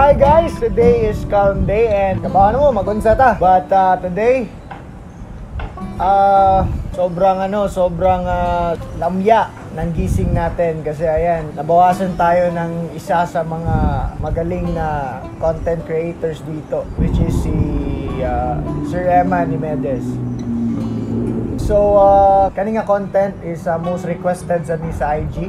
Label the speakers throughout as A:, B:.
A: Hi guys! Today is calm day and kabahan mo, magunsa ta. But today, sobrang lamya ng gising natin kasi ayan, nabawasan tayo ng isa sa mga magaling na content creators dito, which is si Sir Emma Nimedes. So, kaninga content is most requested sa IG.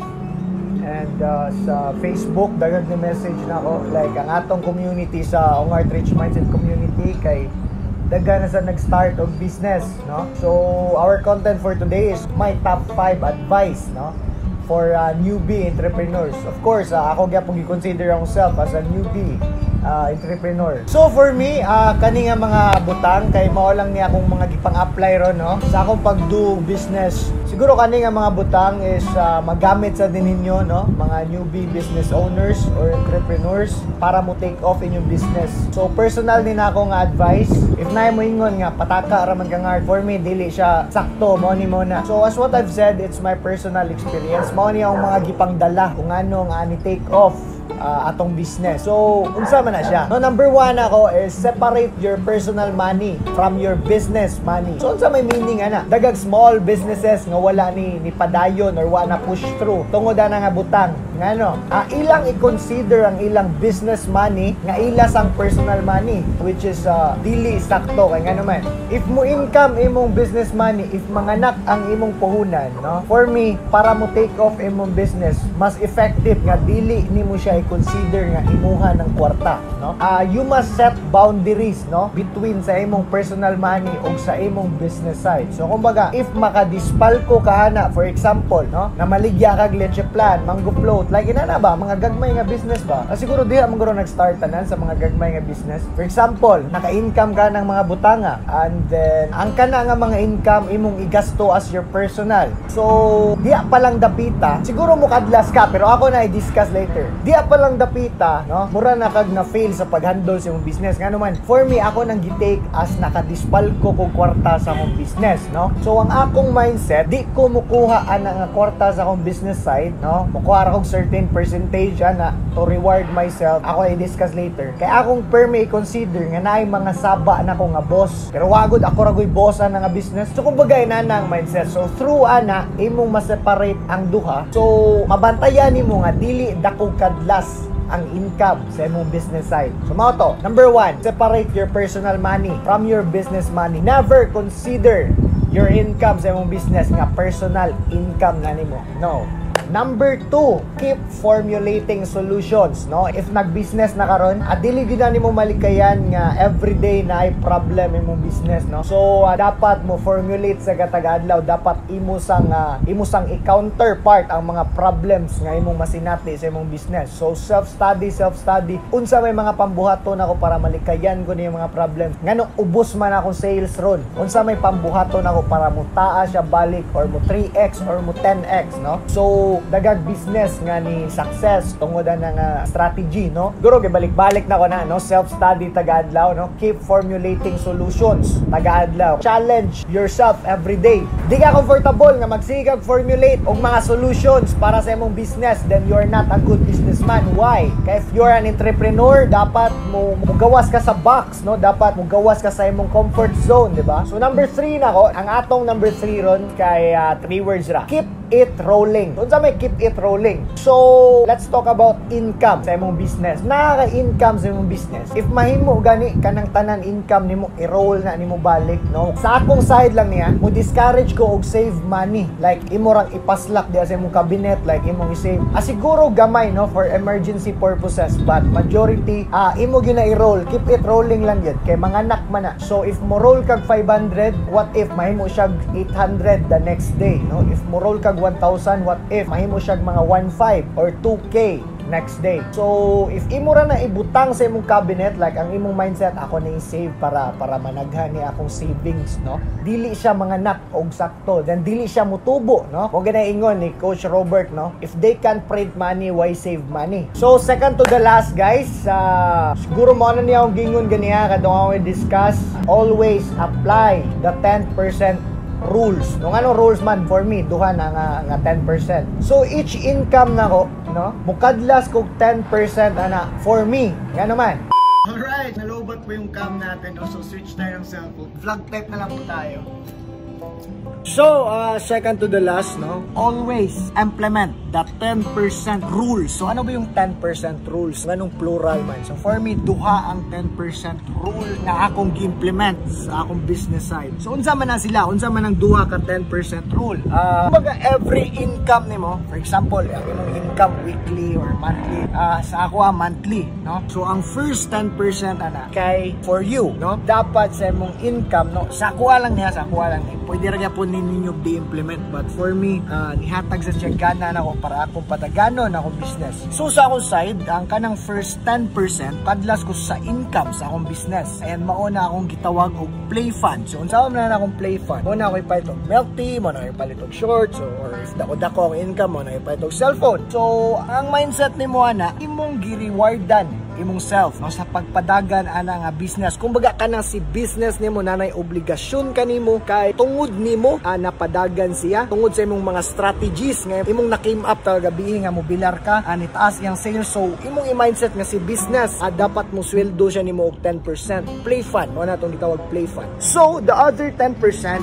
A: And sa Facebook, dagag ni message na ako. Like, ang atong community sa Ongart Rich Mindset community kay daga na sa nag-start of business, no? So, our content for today is my top 5 advice, no? For newbie entrepreneurs. Of course, ako gyapon gi-consider myself as a newbie entrepreneur. So for me, kani nga mga butang kay mao lang ni akong mga gipang-apply ron, no? Sa akong pag-do business. Siguro kani nga mga butang is magamit sa din ninyo, no? Mga newbie business owners or entrepreneurs para mo take off inyong business. So personal din ako nga advice. If naay mo ingon nga pataka ra man ka nga, for me dili siya sakto mo ni mo na. So as what I've said, it's my personal experience. Mao ni ang mga gipangdala kung ano nga ni take off atong business. So, unsa man na siya? No, number 1 ako is separate your personal money from your business money. So, unsa may meaning ana? Dagag small businesses nga wala ni padayon or wala na push through tungod na nga butang. Ngano? Ilang i-consider ang ilang business money nga ila sang personal money, which is dili sakto kay ngano man. If mo income imong business money, if manganak ang imong puhunan, no? For me, para mo take off imong business, mas effective nga dili nimo siya consider nga imuha ng kwarta, no? You must set boundaries, no, between sa imong personal money ug sa imong business side. So kumbaga, if makadispalko ka ana, for example, no, na maligya kag leche plan, mango float, like inana ba mga gagmay nga business ba? Siguro diha man guro nag-start tanan sa mga gagmay nga business. For example, naka-income ka ng mga butanga and then ang kana nga mga income imong igasto as your personal. So diha pa lang dapita, siguro mo kadlas ka pero ako na i-discuss later. Diha pa lang dapita, no? Mura na kag na fail sa pag-handle sa imong business. Ngano man, for me ako nang gitake as nakadispal ko kog kwarta sa akong business, no? So ang akong mindset, di ko mukuha ana nga kwarta sa akong business side, no? Mukuha ra kog certain percentage ana to reward myself. Ako i-discuss later. Kay akong per may consider nga naay mga saba na ko nga boss. Pero wagod ako ra goy boss ana nga business. So kumbaga ina ang mindset. So through ana imong ma-separate ang duha. So mabantayan nimo nga dili dako kadlas ang income sa imong business side. So mao to. Number 1, separate your personal money from your business money. Never consider your income sa imong business nga personal income na nimo. No. Number 2, keep formulating solutions, no? If nag-business na karon, dili gyud nimo malikayan nga everyday na ay problem imong business, no? So dapat mo formulate sa katag adlaw, dapat imo sang i-counterpart ang mga problems nga imong masinati sa imong business. So self-study. Unsa may mga pambuhaton ako para malikayan ko niyang mga problems. Ngano ubos man akong sales ron. Unsa may pambuhaton ako para mo taas siya balik or mo 3x or mo 10x, no? So dagag business nga ni success tungod na nga strategy, no? Guro kay balik-balik na ko na, no? Self-study taga-adlaw, no? Keep formulating solutions taga-adlaw. Challenge yourself every day. Di ka comfortable nga magsigag formulate og mga solutions para sa imong business, then you are not a good businessman. Why? Kay if you're an entrepreneur, dapat mo gawas ka sa box, no? Dapat mo gawas ka sa imong comfort zone, di ba? So number 3 na ko, ang atong number 3 ron kay 3 words ra. Keep it rolling. Unsa may keep it rolling? So, let's talk about income sa imong business. Nakaka-income sa imong business. If mahimo gani kanang tanan income nimo i-roll na nimo balik, no? Sa akong side lang niya, mo discourage ko og save money. Like imo rang ipaslak diha sa imong cabinet, like imong i-save. Siguro gamay, no, for emergency purposes, but majority imo gyud na i-roll. Keep it rolling lang yun kay manganak man na. So if mo roll kag 500, what if mahimo siya 800 the next day, no? If mo roll kag 1,000, what if mahimo siya mga 1,500 or 2K next day. So if imo ra na ibutang sa imong cabinet, like ang imong mindset, ako na i-save para managhan ni akong savings, no? Dili siya manganak og sakto, then dili siya mutubo, no? Mo ganay ingon ni Coach Robert, no? If they can't print money, why save money? So second to the last, guys, siguro mo na niya akong gingon ganiya kadtong ako i-discuss, always apply the 10% rules. Nung anong rules man for me, duha na nga 10%. So each income nako, no? Mukadlas kog 10% ana for me. Nga naman. Alright, nalobat po yung cam natin. So switch tayo ng cellphone. Vlog type na lang po tayo. So, second to the last, no? Always implement the 10% rule. So, ano ba yung 10% rules? Anong plural man? So, for me, duha ang 10% rule na akong gi-implement sa akong business side. So, unsa man na sila? Unsa man ang duha ka 10% rule? Kumbaga, every income nimo, for example, ang imong income weekly or monthly, sa ako monthly, no? So, ang first 10% ana kay for you, no? Dapat sa imong income, no? Sa ako lang niya, sa ako lang niya. Pwede ra gyapon ninyo di-implement, but for me, nihatag sa tiyaganan ako para akong pataganon akong business. So sa akong side, ang kanang first 10% kadlas ko sa income sa akong business, and mauna akong gitawag og play fund. So unsa man na akong play fund, mauna ako ipalit og milk tea, mauna ako ipalit og shorts, or if dako-dako ang income, mauna ako ipalit og cellphone. So ang mindset nimo ana, imong gi-rewardan imong self, no, sa pagpadagan ana nga business. Kumbaga kanang si business nimo nanay obligasyon kanimo kay tungod nimo napadagan siya tungod sa imong mga strategies nga imong na-came up talaga gabi nga mobilar ka ani taas yang sales. So imong i-mindset nga si business dapat mo sweldo siya nimo og 10% play fund, mo na tong gitawag play fund. So the other 10%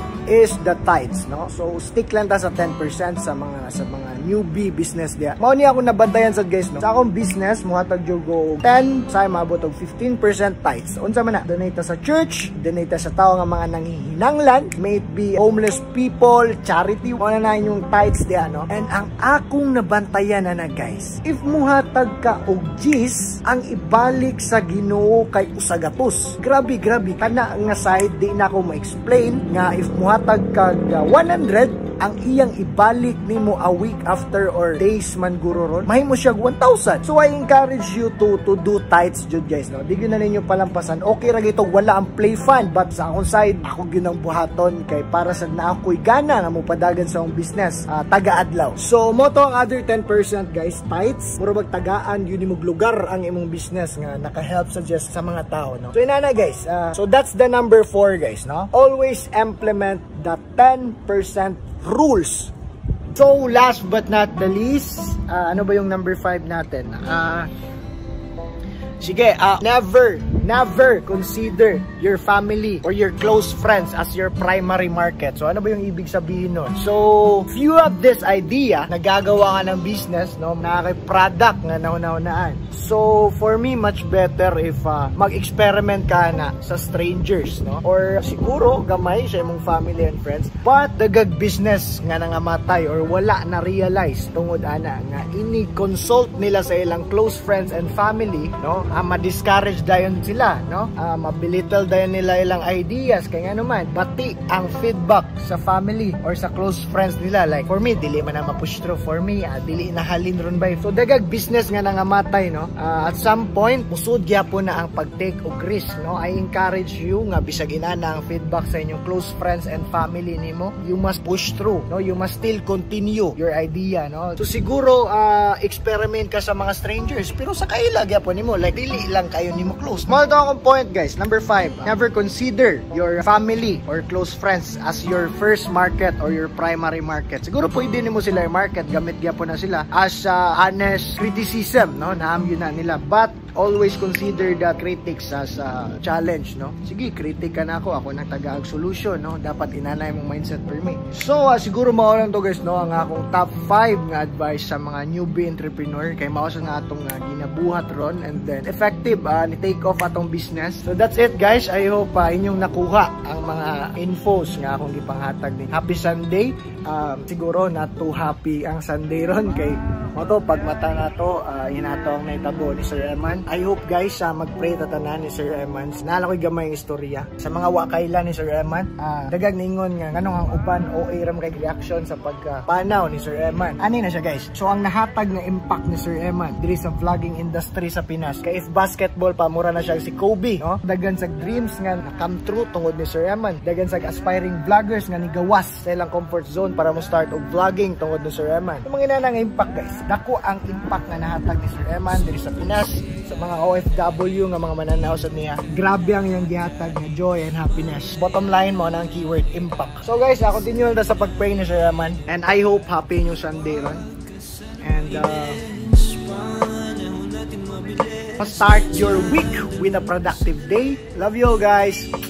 A: is the tithes, no? So stick lang ta sa 10% sa mga newbie business dia. Mao ni ako nabantayan sa guys, no? Sa akong business mohatag jud go 10 sa maabot og 15% tithes. Unsa man na? Donate sa church, donate sa tao nga mga nanghihinanglan, may it be homeless people, charity, wala na yung tithes dia, no? And ang akong nabantayan na guys, if muhatag ka og G's, ang ibalik sa Ginoo kay usagatos. Grabe kana nga side di na ako ma-explain nga if muhatag ka 100, ang iyang ibalik nimo a week after or days man guro ron, mahimo siya 1,000. So I encourage you to do tithes jud guys, no? Di gyud na ninyo palampasan. Okay ra gito wala ang play fund, but sa akong side ako gyud ang buhaton kay para sa na ako'y gana nga mo padagan sa akong business taga-adlaw. So mo to ang other 10% guys, tithes. Puro magtagaan yun imong lugar ang imong business nga naka-help suggest sa mga tao, no? So inana guys, so that's the number 4 guys, no? Always implement the 10% rules. So last but not the least, ano ba yung number 5 natin? Sige, never consider your family or your close friends as your primary market. So ano ba yung ibig sabihin nun? So if you have this idea na gagawa ka ng business, no, nakaka-product nga nauna-unaan. So for me, much better if mag-experiment ka na sa strangers, no? Or siguro gamay sa imong family and friends, but dagag business nga nangamatay or wala na realize tungod ana nga ini-consult nila sa ilang close friends and family, no? Ma-discourage dayon sila, no? Mabilittle dayon nila ilang ideas kay nga naman pati ang feedback sa family or sa close friends nila, like for me dili man na ma-push through, for me dili na halin ron ba. So dagag business nga nangamatay, no? At some point musud gyapon na ang pag-take og risk, no? I encourage you nga bisag inana ang feedback sa inyong close friends and family nimo, you must push through, no? You must still continue your idea, no? So siguro experiment ka sa mga strangers pero sa kaila gyapon nimo, like dili lang kayo nimo close. Mo to akong point guys, number 5, never consider your family or close friends as your first market or your primary market. Siguro pwede nimo sila i-market, gamit gyapon na sila as honest criticism, no? Naam yun na nila, but always consider the critics as a challenge, no? Sige, critic ka na ako nang taga-ag solution, no? Dapat inanay mong mindset per me. So siguro mao lang to guys, no, ang akong top 5 nga advice sa mga newbie entrepreneur kay mao sa nga atong ginabuhat ron, and then effective ni take off atong business. So that's it guys, I hope inyong nakuha ang mga infos nga akong gipanghatag ni. Happy Sunday. Siguro not too happy ang Sunday ron kay moto pag mata na to hinato ang naitabo ni Sir Eman. I hope guys mag-pray tatanan ni Sir Eman. Nala ko'y gamay istorya sa mga wakayla ni Sir Eman. Dagag ningon nga nganong ang uban o ram kay reaction sa pagpanaw ni Sir Eman. Ani na siya guys. So ang nahatag na impact ni Sir Eman diri sa vlogging industry sa Pinas, kay if basketball pa mura na siya si Kobe, no? Dagan sa dreams nga na-come true tungod ni Sir Eman. Dagan sa aspiring vloggers nga nigawas sa ilang comfort zone para mo start og vlogging tungod ni Sir Eman. Yung mga inanang impact guys, dako ang impact nga nahatag ni Sir Eman diri sa Pinas sa mga OFW nga mga mananaw sa niya. Grabe ang iyang gihatag nga joy and happiness. Bottom line mo na ang keyword impact. So guys, continue na sa pag-pray na siya man. And I hope happy yung Sunday ron. And start your week with a productive day. Love you all guys.